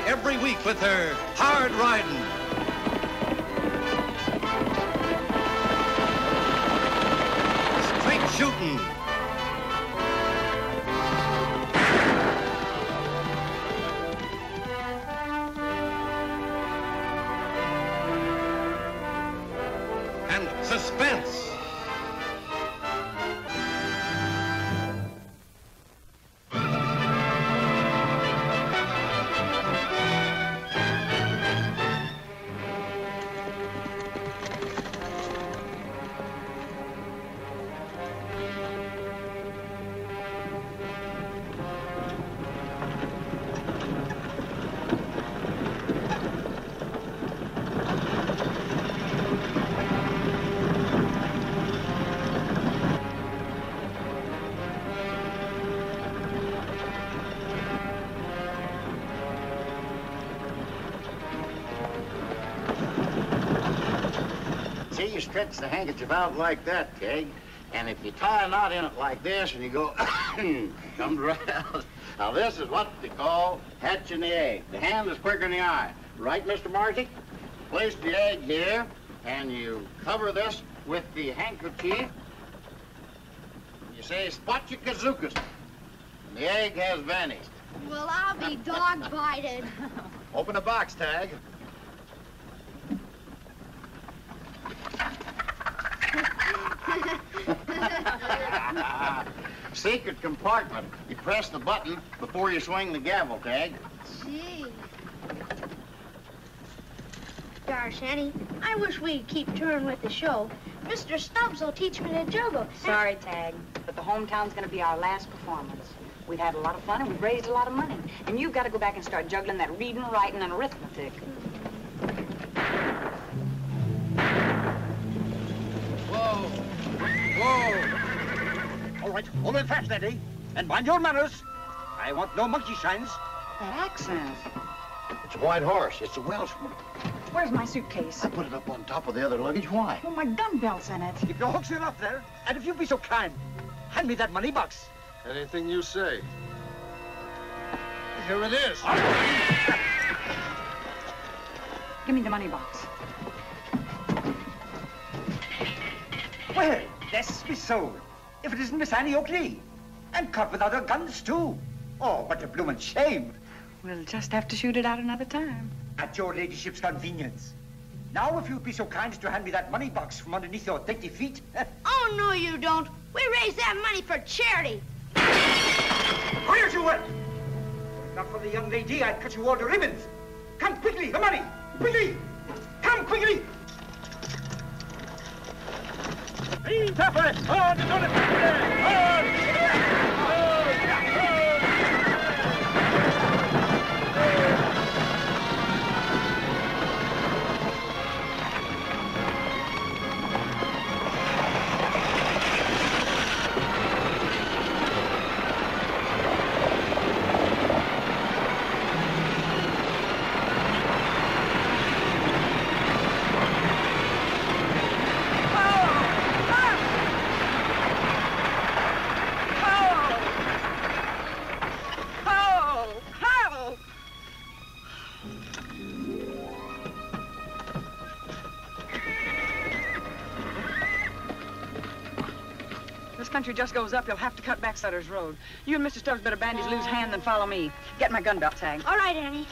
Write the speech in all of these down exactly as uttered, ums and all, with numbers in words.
every week with her hard riding. Straight shooting. And suspense. You stretch the handkerchief out like that, Tagg, and if you tie a knot in it like this and you go, comes right out. Now, this is what they call hatching the egg. The hand is quicker than the eye. Right, Mister Marty? Place the egg here, and you cover this with the handkerchief. You say, spotchikazookas, and the egg has vanished. Well, I'll be dog-bited. Open the box, Tagg. Secret compartment. You press the button before you swing the gavel, Tagg. Gee. Gosh, Annie, I wish we'd keep touring with the show. Mister Stubbs will teach me to juggle. Sorry, Tagg, but the hometown's gonna be our last performance. We've had a lot of fun and we've raised a lot of money. And you've got to go back and start juggling that reading, writing, and arithmetic. Whoa! Whoa! All right, hold it fast, Eddie. And mind your manners. I want no monkey shines. That accent. It's a white horse. It's a Welshman. Where's my suitcase? I put it up on top of the other luggage. Why? Oh, my gun belt's in it. Keep your hooks in up there. And if you'll be so kind, hand me that money box. Anything you say. Here it is. Give me the money box. Well, this be sold. If it isn't Miss Annie Oakley. And caught without her guns, too. Oh, what a bloomin' shame. We'll just have to shoot it out another time. At your ladyship's convenience. Now, if you'd be so kind as to hand me that money box from underneath your dainty feet. Oh, no, you don't. We raise that money for charity. Where's you went? If not for the young lady, I'd cut you all to ribbons. Come quickly, the money. Quickly. Come quickly. Lean tougher. On the donut. Country just goes up, you'll have to cut back Sutter's Road. You and Mister Stubbs better band his loose hand, then follow me. Get my gun belt, Tagg. All right, Annie.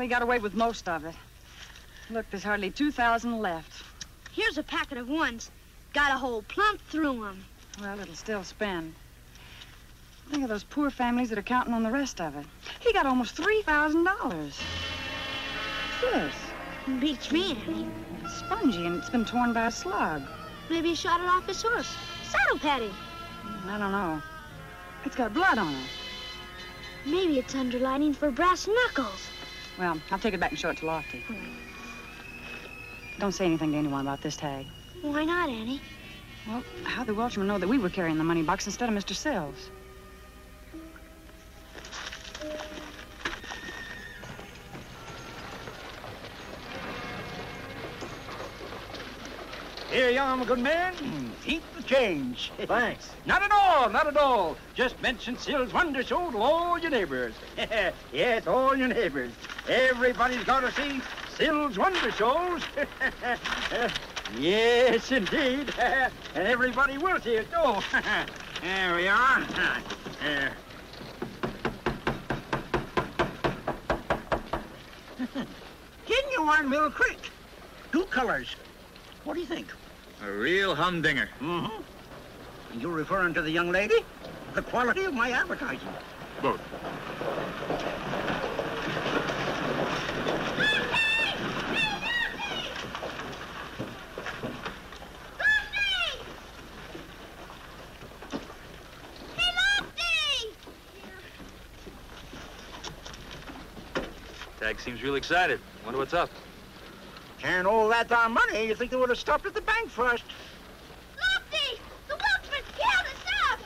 he got away with most of it. Look, there's hardly two thousand left. Here's a packet of ones. Got a hole plump through them. Well, it'll still spend. Think of those poor families that are counting on the rest of it. He got almost three thousand dollars. This. Beats me, Annie. It's spongy, and it's been torn by a slug. Maybe he shot it off his horse. Saddle padding. I don't know. It's got blood on it. Maybe it's underlining for brass knuckles. Well, I'll take it back and show it to Lofty. Don't say anything to anyone about this tag. Why not, Annie? Well, how'd the Welshman know that we were carrying the money box instead of Mister Sills? Here you are, my good man. Keep the change. Thanks. Not at all, not at all. Just mention Sills Wonder Show to all your neighbors. Yes, all your neighbors. Everybody's got to see Sills Wonder Shows. Yes, indeed. And everybody will see it, too. There we are. There. Genuine Mill Creek. Two colors. What do you think? A real humdinger. Mm-hmm. And you're referring to the young lady? The quality of my advertising. Both. Tagg seems real excited. Wonder what's up. And all that darn money, you think they would have stopped at the bank first. Lofty! The Welshman killed us up!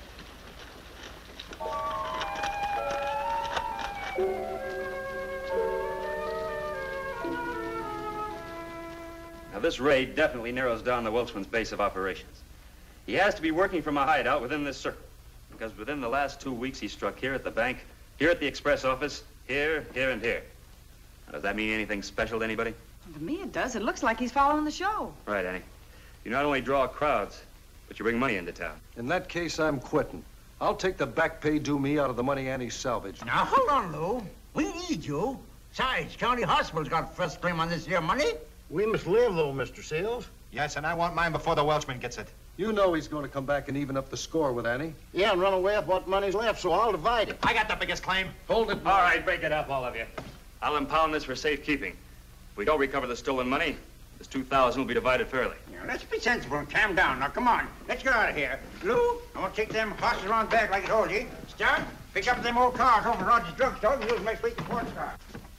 Now, this raid definitely narrows down the Welshman's base of operations. He has to be working from a hideout within this circle, because within the last two weeks he struck here at the bank, here at the express office, here, here, and here. Now, does that mean anything special to anybody? Well, to me, it does. It looks like he's following the show. Right, Annie. You not only draw crowds, but you bring money into town. In that case, I'm quitting. I'll take the back pay due me out of the money Annie salvaged. Now, hold on, Lou. We need you. Besides, County Hospital's got first claim on this here money. We must live, though, Mister Sills. Yes, and I want mine before the Welshman gets it. You know he's going to come back and even up the score with Annie. Yeah, and run away with what money's left, so I'll divide it. I got the biggest claim. Hold it. All right, break it up, all of you. I'll impound this for safekeeping. If we don't recover the stolen money, this two thousand will be divided fairly. Now, let's be sensible and calm down. Now, come on. Let's get out of here. Lou, I want to take them horses around back like I told you. Start. Pick up them old cars over Roger's drugstore and use them next week to sports car.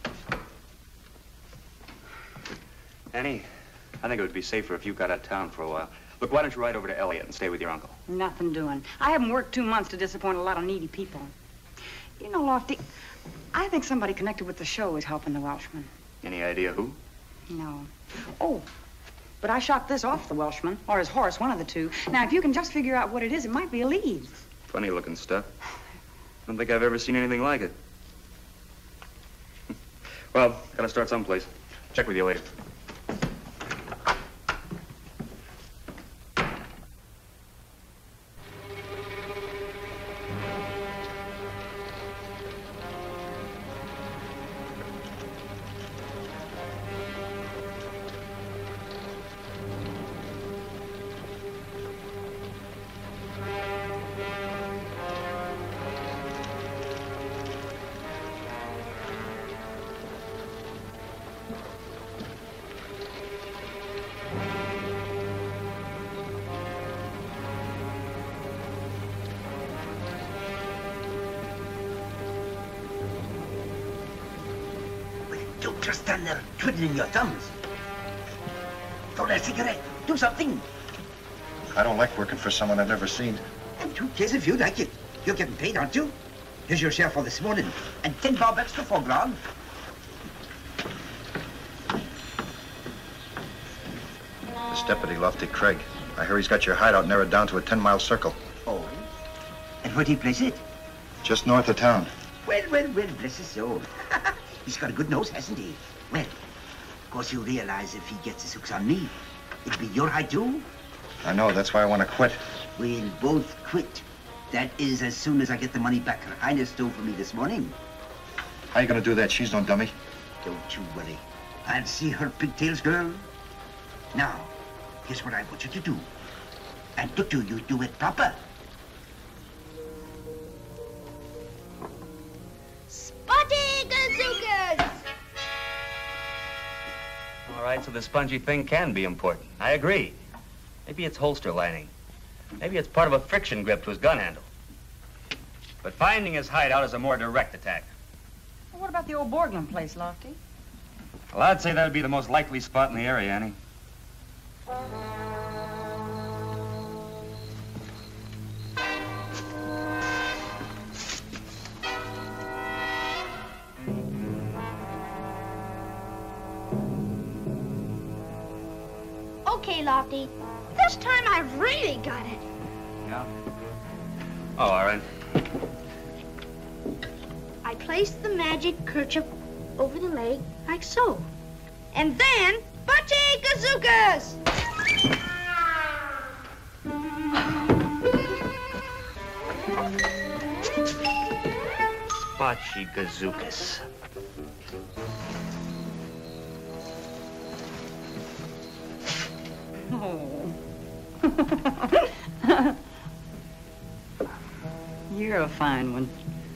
Annie, I think it would be safer if you got out of town for a while. Look, why don't you ride over to Elliott and stay with your uncle? Nothing doing. I haven't worked two months to disappoint a lot of needy people. You know, Lofty, I think somebody connected with the show is helping the Welshman. Any idea who? No. Oh, but I shot this off the Welshman, or his horse, one of the two. Now, if you can just figure out what it is, it might be a lead. Funny looking stuff. I don't think I've ever seen anything like it. Well, gotta start someplace. Check with you later. Don't just stand there twiddling your thumbs. Throw that cigarette. Do something. I don't like working for someone I've never seen. And who cares if you like it? You're getting paid, aren't you? Here's your share for this morning. And ten bob extra for grog. This deputy, Lofty Craig. I hear he's got your hideout narrowed down to a ten-mile circle. Oh? And where'd he place it? Just north of town. Well, well, well, bless his soul. He's got a good nose, hasn't he? Well, of course you'll realize if he gets his hooks on me, it'll be your hide too. I know, that's why I want to quit. We'll both quit. That is as soon as I get the money back her highness stole for me this morning. How you gonna do that? She's no dummy. Don't you worry. I'll see her pigtails, girl. Now, here's what I want you to do. And to do, you do it proper. Spotty Gazookas! All right, so the spongy thing can be important. I agree. Maybe it's holster lining. Maybe it's part of a friction grip to his gun handle. But finding his hideout is a more direct attack. Well, what about the old Borglum place, Lofty? Well, I'd say that would be the most likely spot in the area, Annie. Okay, Lofty. This time I've really got it. Yeah? Oh, all right. I placed the magic kerchief over the leg, like so. And then, Spotty Gazookas! Spotty Gazookas. Oh. You're a fine one.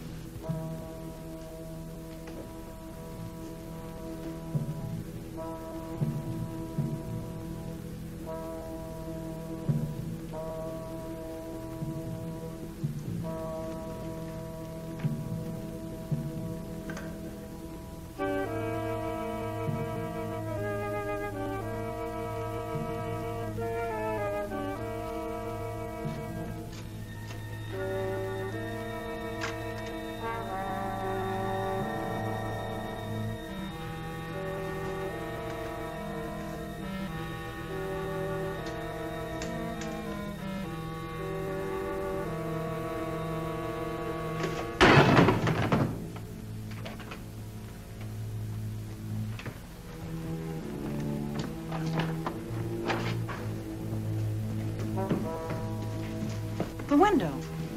The window.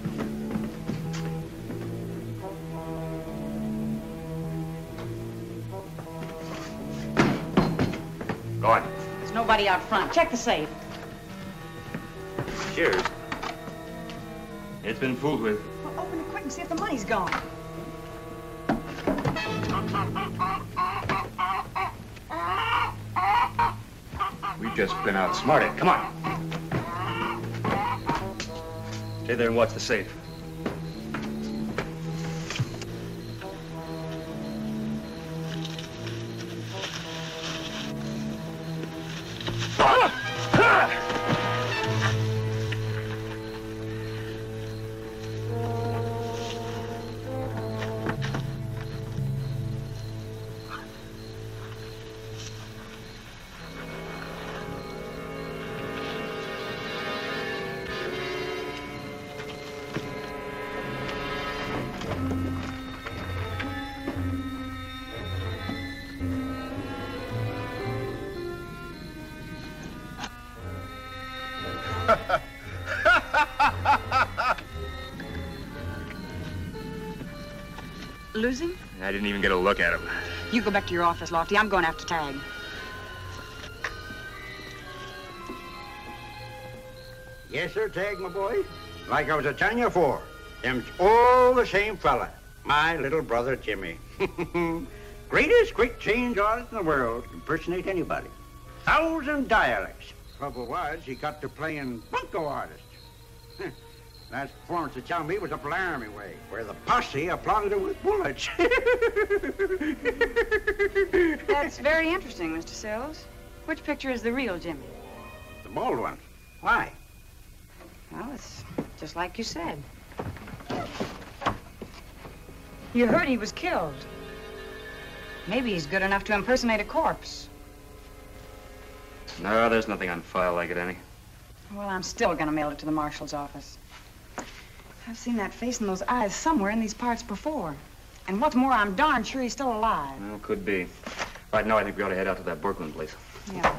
Go on. There's nobody out front. Check the safe. Cheers. It's been fooled with. Well, open it quick and see if the money's gone. We've just been outsmarted. Come on. Stay there and watch the safe. Lose him? I didn't even get a look at him. You go back to your office, Lofty. I'm going after Tagg. Yes, sir, Tagg, my boy. Like I was a telling you before, them's all the same fella. My little brother, Jimmy. Greatest quick change artist in the world. Impersonate anybody. Thousand dialects. Trouble was, he got to playing bunco artist. Last performance they tell me was up Laramie way, where the posse applauded him with bullets. That's very interesting, Mister Sills. Which picture is the real Jimmy? The bald one. Why? Well, it's just like you said. You heard he was killed. Maybe he's good enough to impersonate a corpse. No, there's nothing on file like it, Annie. Well, I'm still gonna mail it to the marshal's office. I've seen that face and those eyes somewhere in these parts before. And what's more, I'm darn sure he's still alive. Well, could be. Right now, I think we ought to head out to that Borkman place. Yeah.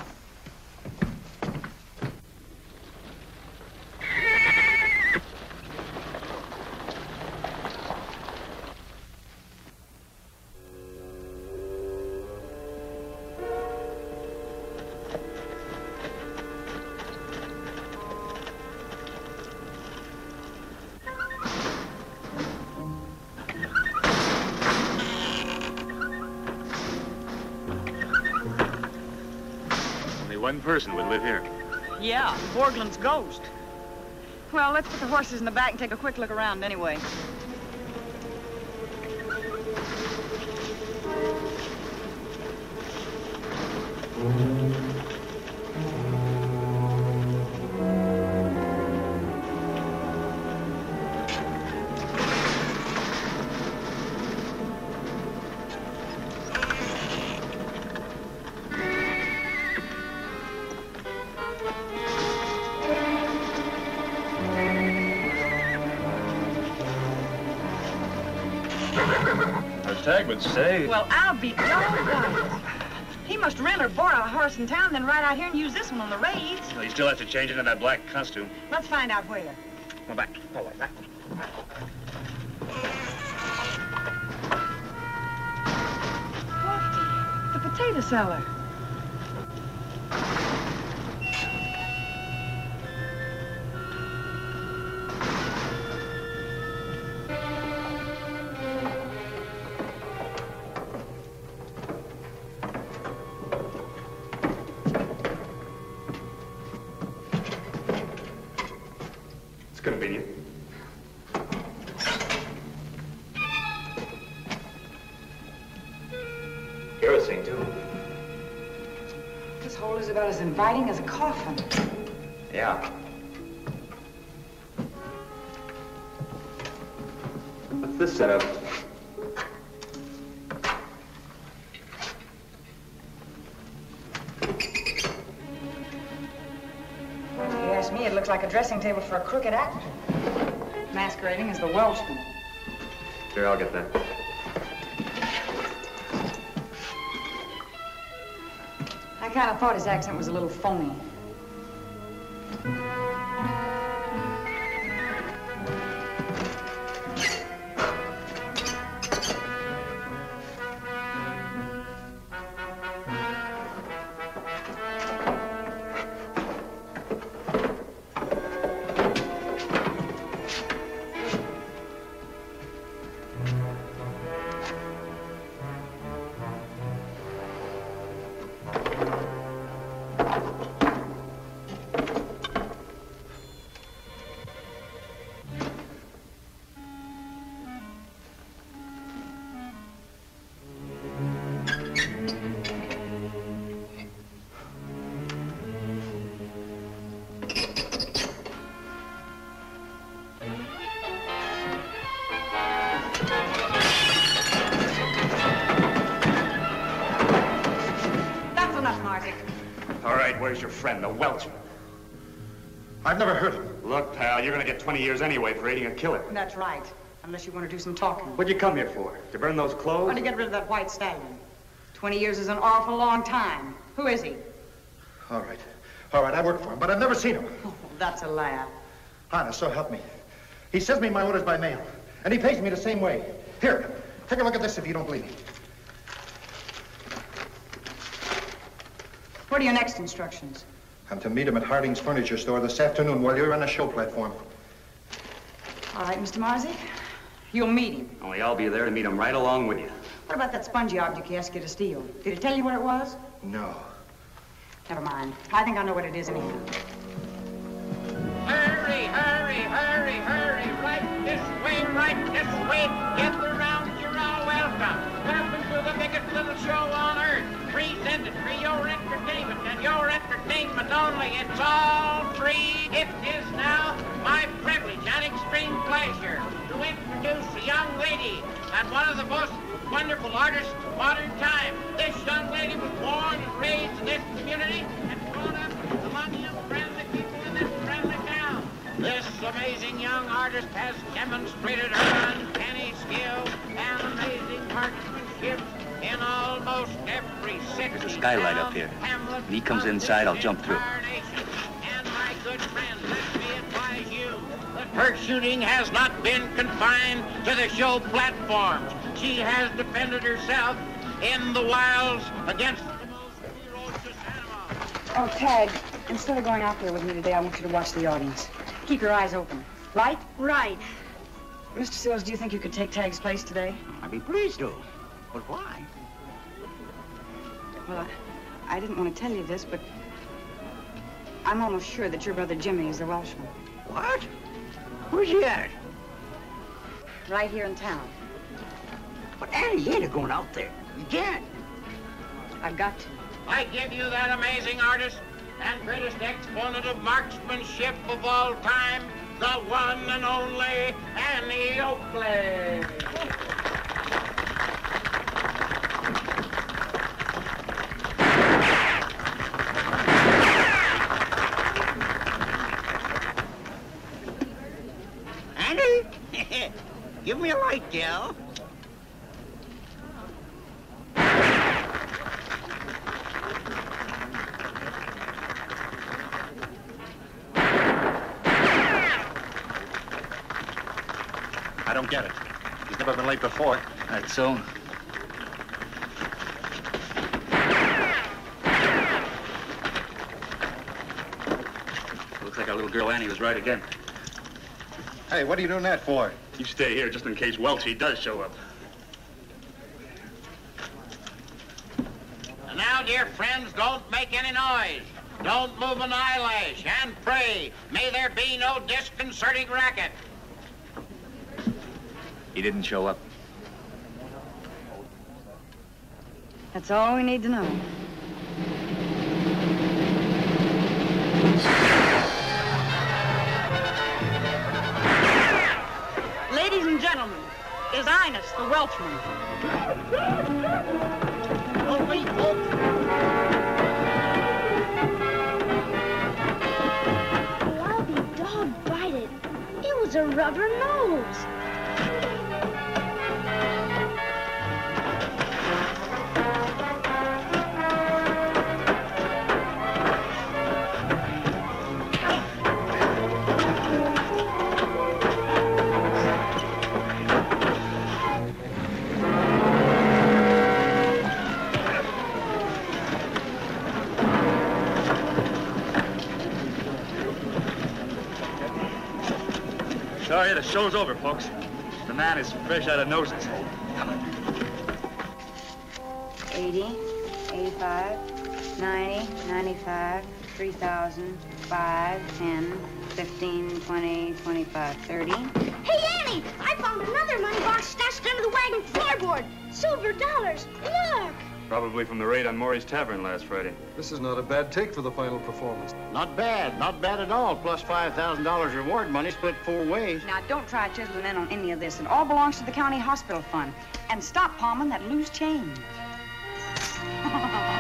one person would live here. Yeah, Borgland's ghost. Well, let's put the horses in the back and take a quick look around anyway. Tagg would say. Well, I'll be doggone. He must rent or borrow a horse in town, then ride out here and use this one on the raids. Well, you still have to change into that black costume. Let's find out where. Come back. Oh, like that. Lefty, the potato seller. It's convenient. Kerosene, too. This hole is about as inviting as a coffin. Yeah. What's this setup? If you ask me, it looks like a dressing table for a crooked actor. Masquerading as the Welshman. Sure, I'll get that. I kind of thought his accent was a little phony. Where's your friend, the Welshman? I've never heard of him. Look, pal, you're gonna get twenty years anyway for aiding a killer. That's right. Unless you want to do some talking. What'd you come here for? To burn those clothes? Or to get rid of that white stallion. Twenty years is an awful long time. Who is he? All right. All right, I work for him, but I've never seen him. Oh, that's a laugh. Honest, so help me. He sends me my orders by mail, and he pays me the same way. Here, take a look at this if you don't believe me. What are your next instructions? I'm to meet him at Harding's furniture store this afternoon while you're on the show platform. All right, Mister Marzi. You'll meet him. Only I'll be there to meet him right along with you. What about that spongy object he asked you to steal? Did it tell you what it was? No. Never mind. I think I know what it is anyhow. Hurry, hurry, hurry, hurry. Right this way, right this way. Get the rounds, you're all welcome. Welcome to the biggest little show on earth. Presented for your entertainment and your entertainment only. It's all free. It is now my privilege and extreme pleasure to introduce a young lady and one of the most wonderful artists of modern time. This young lady was born and raised in this community and grown up among you friendly people in this friendly town. This amazing young artist has demonstrated her uncanny skill and amazing marksmanship in almost every city. There's a skylight up here. Hamlet, When he comes inside, I'll jump through. And my good friend, let me advise you that her shooting has not been confined to the show platforms. She has defended herself in the wilds against the most ferocious animals. Oh, Tagg, instead of going out there with me today, I want you to watch the audience. Keep your eyes open. Right? Right. Mister Sills, do you think you could take Tagg's place today? I'd be pleased to. But why? Well, I, I didn't want to tell you this, but I'm almost sure that your brother Jimmy is the Welshman. What? Where's he at? Right here in town. But Annie, you ain't going out there. You can't. I've got to. I give you that amazing artist and greatest exponent of marksmanship of all time, the one and only Annie Oakley. Annie? Give me a light, Gail. I don't get it. He's never been late before. That's so. Looks like our little girl Annie was right again. Hey, what are you doing that for? You stay here just in case Welchie does show up. And now, dear friends, don't make any noise. Don't move an eyelash, and pray, may there be no disconcerting racket. He didn't show up. That's all we need to know. Ladies and gentlemen, His Highness the Welshman. Don't wait, folks. Oh, I'll be dog-bited. It was a rubber nose. Sorry, the show's over, folks. The man is fresh out of noses. eighty, eighty-five, ninety, ninety-five, three thousand, five, ten, fifteen, twenty, twenty-five, thirty. Hey, Annie! I found another money box stashed under the wagon floorboard. Silver dollars. Look! Probably from the raid on Maury's Tavern last Friday. This is not a bad take for the final performance. Not bad, not bad at all. Plus five thousand dollars reward money split four ways. Now, don't try chiseling in on any of this. It all belongs to the county hospital fund. And stop palming that loose change.